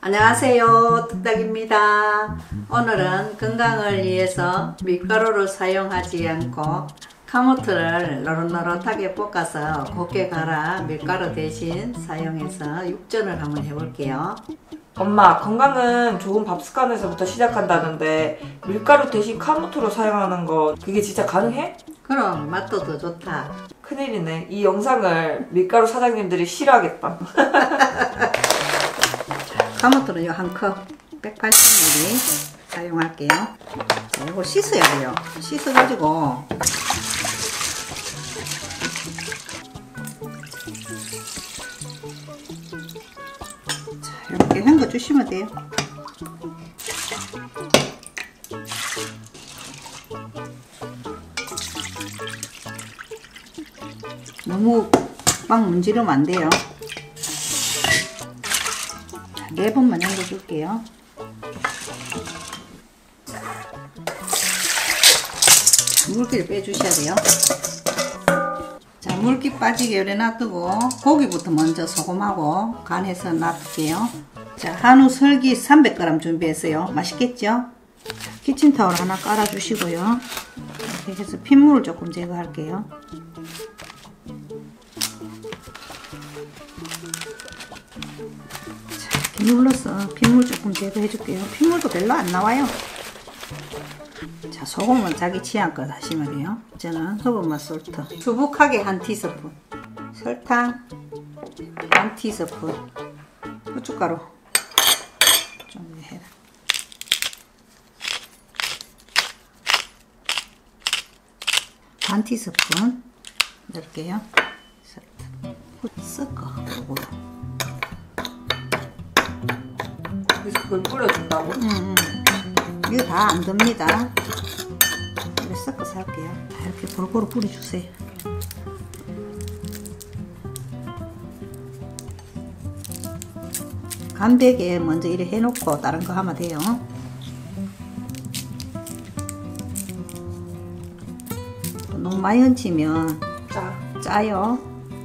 안녕하세요, 뚝딱입니다. 오늘은 건강을 위해서 밀가루를 사용하지 않고 카모트를 노릇노릇하게 볶아서 곱게 갈아 밀가루 대신 사용해서 육전을 한번 해볼게요. 엄마, 건강은 좋은 밥 습관에서부터 시작한다는데 밀가루 대신 카모트로 사용하는 거 그게 진짜 가능해? 그럼 맛도 더 좋다. 큰일이네. 이 영상을 밀가루 사장님들이 싫어하겠다. 카모트는 한 컵 180ml 사용할게요. 자, 이거 씻어야 돼요. 씻어가지고 자, 이렇게 헹궈 주시면 돼요. 너무 막 문지르면 안 돼요. 4번만 헹궈 줄게요. 물기를 빼주셔야 돼요. 자, 물기 빠지게 오래 놔두고 고기부터 먼저 소금하고 간해서 놔둘게요. 자, 한우 설기 300g 준비했어요. 맛있겠죠? 키친타올 하나 깔아주시고요. 이렇게 해서 핏물을 조금 제거할게요. 눌러서 핏물 조금 제거해줄게요. 핏물도 별로 안 나와요. 자, 소금은 자기 취향껏 하시면 돼요. 저는 허브맛 솔트 수북하게 한 티스푼, 설탕 한 티스푼, 고춧가루 좀 해라. 반 티스푼 넣을게요. 섞어. 그걸 뿌려준다고? 이거 다 안 듭니다. 이렇게 섞어서 할게요. 이렇게 골고루 뿌려주세요. 간백에 먼저 이렇게 해놓고 다른 거 하면 돼요. 너무 많이 얹히면 짜요.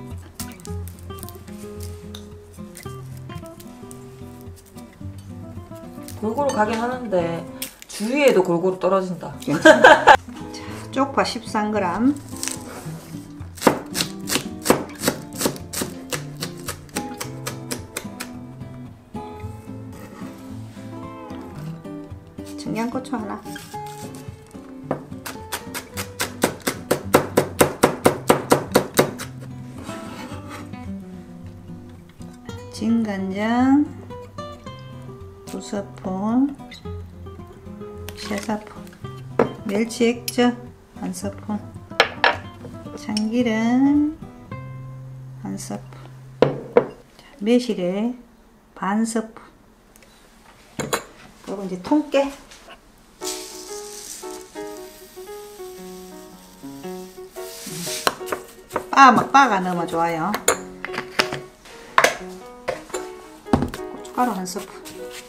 골고루 가긴 하는데 주위에도 골고루 떨어진다. 괜찮아. 자, 쪽파 13g, 청양고추 하나, 진간장 2스푼, 3스푼, 멸치 액젓 1스푼, 참기름 1스푼, 매실에 반 스푼. 그리고 이제 통깨 빠가 넣으면 좋아요. 고춧가루 1스푼.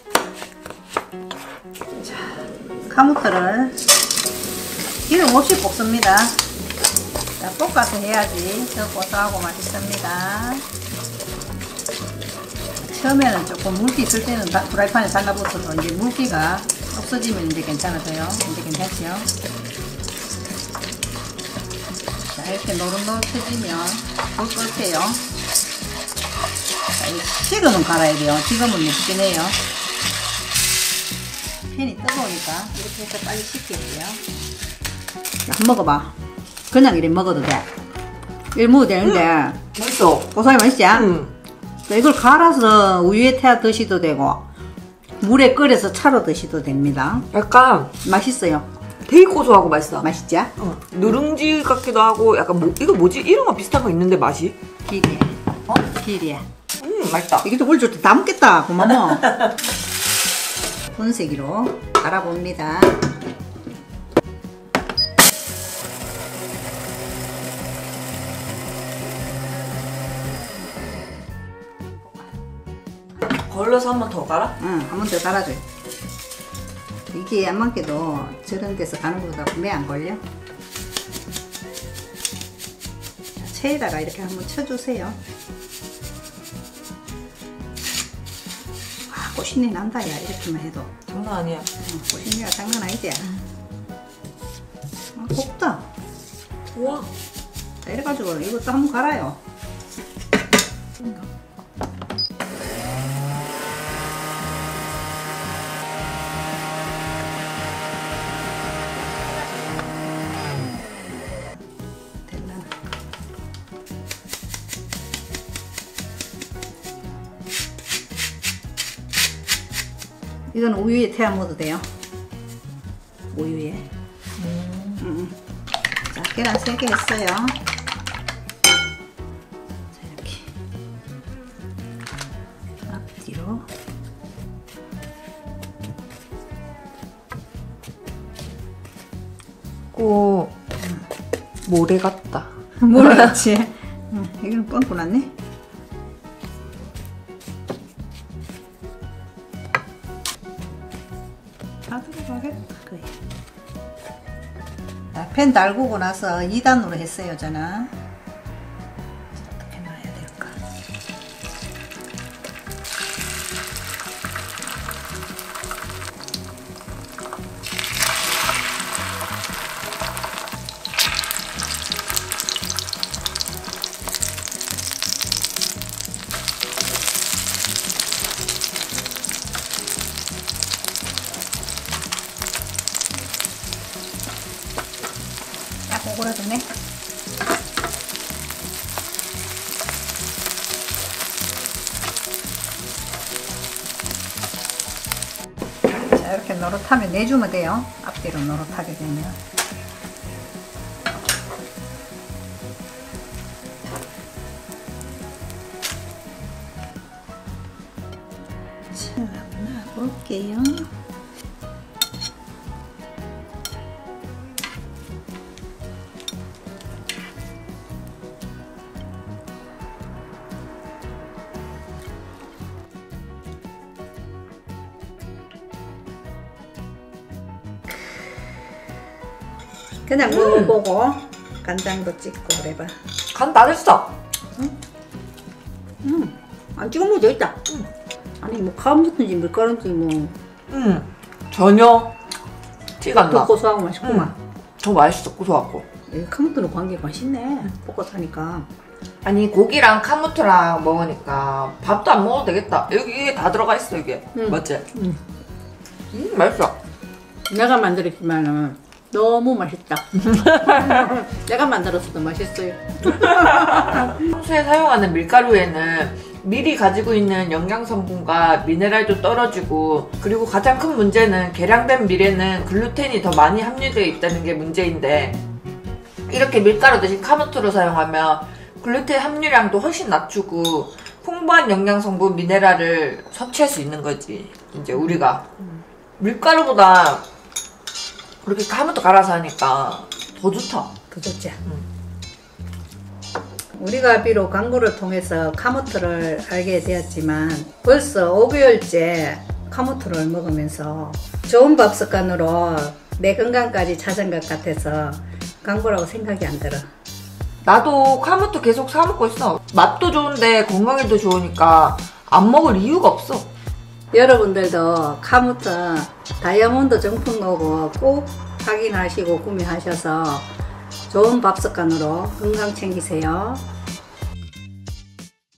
자, 카모트를 기름 없이 볶습니다. 자, 볶아서 해야지 더 고소하고 맛있습니다. 처음에는 조금 물기 있을 때는 프라이팬에 담가붙어도 이제 물기가 없어지면 이제 괜찮아져요. 이제 괜찮지요? 자, 이렇게 노릇노릇해지면 불 끌게요. 자, 이 식으면 갈아야 돼요. 지금은 맵긴 해요. 팬이 뜨거우니까 이렇게 해서 빨리 식힐게요. 한번 먹어봐. 그냥 이렇게 먹어도 돼. 이렇게 먹어도 되는데 맛있어. 고소하게 맛있지? 이걸 갈아서 우유에 태워 드셔도 되고 물에 끓여서 차로 드셔도 됩니다. 약간 맛있어요. 되게 고소하고 맛있어. 맛있지? 누룽지 같기도 하고 약간 이거 뭐지? 이런 거 비슷한 거 있는데 맛이? 기리에. 기리에. 맛있다. 이게 또 물 줄 때 다 먹겠다. 고마워. 분쇄기로 갈아봅니다. 걸러서 한 번 더 갈아? 응, 한 번 더 갈아줘요. 이게 안 맞게도 저런 데서 가는 것보다 구매 안 걸려. 체에다가 이렇게 한번 쳐주세요. 포신이 난다 야 이렇게만 해도. 장난 아니야. 포신이가 장난 아니지. 곱다. 우와. 자, 이래가지고 이것도 한번 갈아요. 될라나. 이건 우유에 태워 먹어도 돼요. 우유에. 자, 계란 3개 했어요. 자, 이렇게 앞뒤로. 꼭 모래 같다. 모르겠지. 이건 뻔꾸 났네. 다 들어가겠다. 그래. 팬 달구고 나서 2단으로 했어요, 저는. 어떻게 놔야 될까? 딱 오그라드네. 자, 이렇게 노릇하면 내주면 돼요. 앞뒤로 노릇하게 되면. 자, 놔볼게요. 그냥 먹어보고 간장도 찍고 그래봐. 간 다 됐어. 안 찍어 먹어도 되겠다. 아니 뭐 카운트인지 밀가루인지 뭐 전혀 티가 안 더 나. 고소하고 맛있구만. 더 맛있어, 고소하고. 이 카운트는 관계가 맛있네. 볶아서 하니까. 아니, 고기랑 카무트랑 먹으니까 밥도 안 먹어도 되겠다. 여기 이게 다 들어가 있어, 이게. 맞지? 맛있어. 내가 만들었지만은 너무 맛있다. 내가 만들었어도 맛있어요. 평소에 사용하는 밀가루에는 밀이 가지고 있는 영양 성분과 미네랄도 떨어지고, 그리고 가장 큰 문제는 계량된 밀에는 글루텐이 더 많이 함유되어 있다는 게 문제인데, 이렇게 밀가루 대신 카무트로 사용하면 글루텐 함유량도 훨씬 낮추고 풍부한 영양 성분 미네랄을 섭취할 수 있는 거지. 이제 우리가 밀가루보다 그렇게 카무트 갈아서 하니까 더 좋다. 더 좋지. 우리가 비록 광고를 통해서 카무트를 알게 되었지만 벌써 5개월째 카무트를 먹으면서 좋은 밥 습관으로 내 건강까지 찾은 것 같아서 광고라고 생각이 안 들어. 나도 카무트 계속 사 먹고 있어. 맛도 좋은데 건강에도 좋으니까 안 먹을 이유가 없어. 여러분들도 카무트 다이아몬드 정품 로고 꼭 확인하시고 구매하셔서 좋은 밥 습관으로 건강 챙기세요.